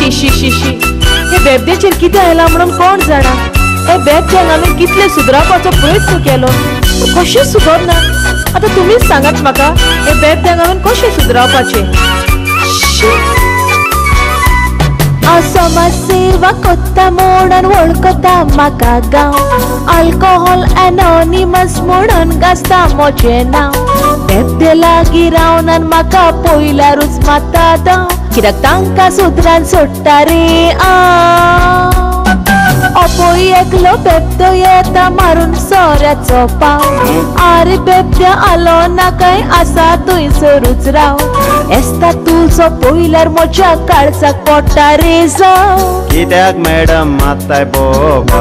शी शी शी शी हे बेबद्याचेर कितें आयला म्हणून कोण जाणा. हे बेबद्याक हांवें कितले सुदरावपाचो प्रयत्न केलो कशें सुदरना. आतां तुमीच सांगात म्हाका हे बेबद्याक हांवें कशें सुदरावपाचें. समाज सेवा कोत्ता म्हणून वळखता म्हाका गांव. अल्कोहोल एनोनिमस म्हणून गाजता म्हजें नांव. बेबदे लागीं रावन म्हाका पयल्यारूच माता दाव. कित्याक तांकां सुद्रान सोडटा रे अपय एकलो बेबदो येता मारून सोऱ्याचो पाव. आरे बेबद्या आलो ना काय आसा थंयसरूच राव. एस्ता तुजो पयल्यार म्हज्या काळजाक पडटा रे जाव. कित्याक मॅडम मात्ताय बोबा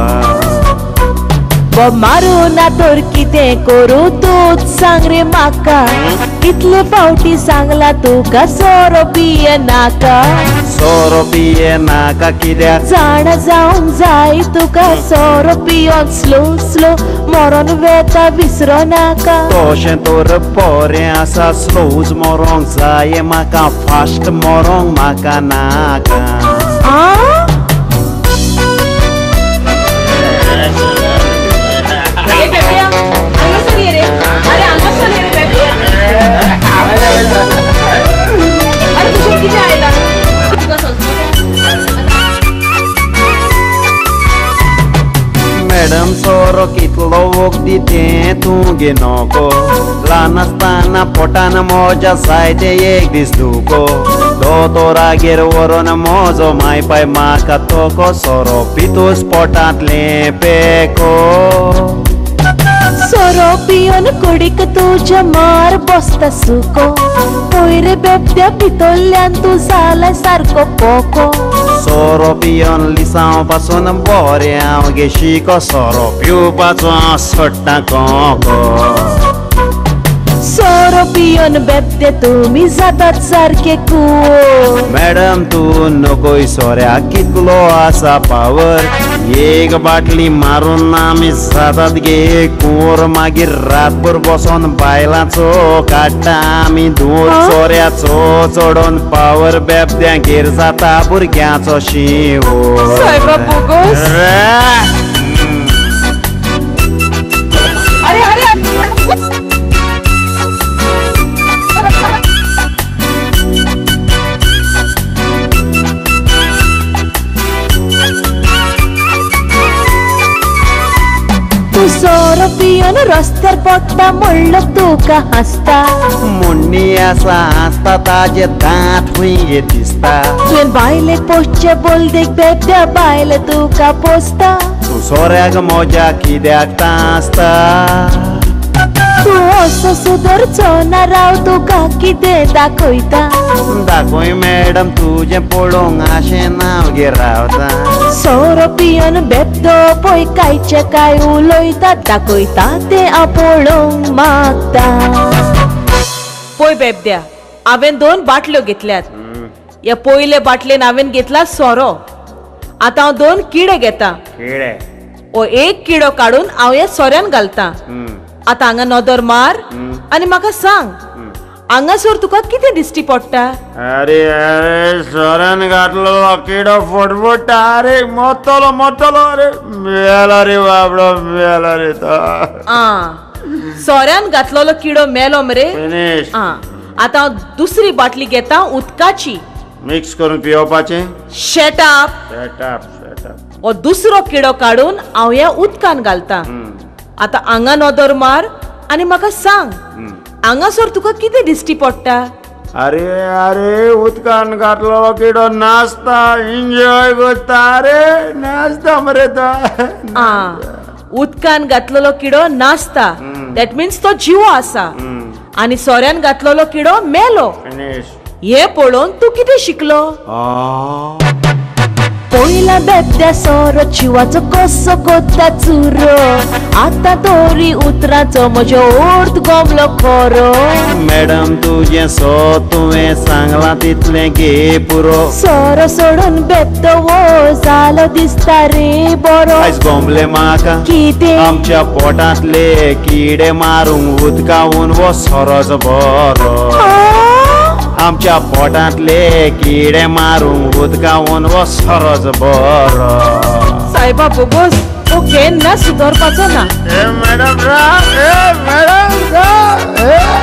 मारू ना तर कितें करूं तूच सांग रे म्हाका. कितले फावटी सांगला तुका सोरो पिये नाका. सोरो पिये नाका कित्याक जाण जावंक जाय तुका. सोरो पियोन स्लो स्लो मरोन वेता विसरो नाका. तोशें तर बरें आसा स्लोज मरोंक जाय म्हाका. फास्ट मरोंक म्हाका नाका. मॅडम सोरो कितलो वखदी तें तूं घे नको. ल्हान आसतना पोटान म्हज्या जायते एक दीस दुखो. दोतोरागेर व्हरून म्हजो माय पाय म्हाका तोको. सोरो पितूस पोटांतलें पेको. सोरो पियोन कुडीक तुज्या मार बसता सुको. पयरे बेबद्या भितरल्यान तूं जालाय सारको पोको. सोरो पियोन लिसांव पासून बरें हांव गे शिको. सोरो पिवपाचो सोडटा कोको. सोरो पियोन बेबदे तुमी जातात सारके कूल. मॅडम तूं नकोय सोऱ्याक कितलो आसा पावर. एक बाटली मारून आमी जातात गे कूर. मागीर रातभर बसोन बायलांचो काडटा आमी धूर. सोऱ्याचो चडोवन पावर बेबद्यांगेर जाता भुरग्यांचो शिवो. सोरो पियोन रस्त्यार पडटा म्हणलो तुका हसता. मुन्नी आसा आसता ताजे दांत हुंय दिसता. तुवें बायलेक पोसचे बोलदेक बेबद्या बायल तुका पोसता. तूं सोऱ्याक म्हज्या कित्याक तांसता. तूं असो सुदरचो ना राव तुका कितें दाखयता. दाखोय मॅडम तुजें पळोवंक आशें नांव गे रावता. सोरो पियोन बेबदो पळय कांयचे काय उलयता. दाखयता तें हांव पळोवंक मागता. पळय बेबद्या हांवें 2 बाटल्यो घेतल्यात. ह्या पयले बाटलेन हांवें घेतला सोरो. आतां हांव 2 किडे घेता. ओ एक किडो काडून हांव ह्या सोऱ्यान घालता. आतां हांगा नदर मार आनी म्हाका सांग हांगासर तुका कितें दिश्टी पडटा. अरे अरे सोऱ्यान घातलो किडो फटफटा. अरे मोतलो मोतलो. अरे मेला रे बाबडो मेला रे तो. सोऱ्यान घातलेलो किडो मेलो मरे. फिनिश. आतां हांव दुसरी बाटली घेता उदकाची. मिक्स करून पिवपाचें. Shut up. Shut up shut up. ओ दुसरो किडो काडून हांव ह्या उदकान घालता. आतां हांगा नदर मार आनी म्हाका सांग हांगासर तुका कितें दिश्टी पडटा. अरे अरे उदकान घातलो किडो नाचता. एन्जॉय करता. अरे नाचता मरे तो. उदकान घातलेलो किडो नाचता. दॅट मिन्स तो जिवो आसा. आनी सोऱ्यान घातलेलो किडो मेलो. हे पळोवन तूं कितें शिकलो. पयला बेबद्या सोरो जिवाचो कसो कोत्ता चुरो. आतां तोरी उतराचो म्हजो अर्थ गमलो खरो. मॅडम तुजें सो तुवें सांगलां तितलें घे पुरो. सोरो सोडून बेबदो वो जालो दिसता रे बरो. आयज गोमले म्हाका कितें आमच्या पोटांतले किडे मारूंक उदकावून वो सोरोच बरो. आमच्या पोटांतले किडे मारूंक उदकावून वो सरोज बरो सायबा बोगोस तो केन्ना सुधरपाचो ना मॅडम रा मॅडम रा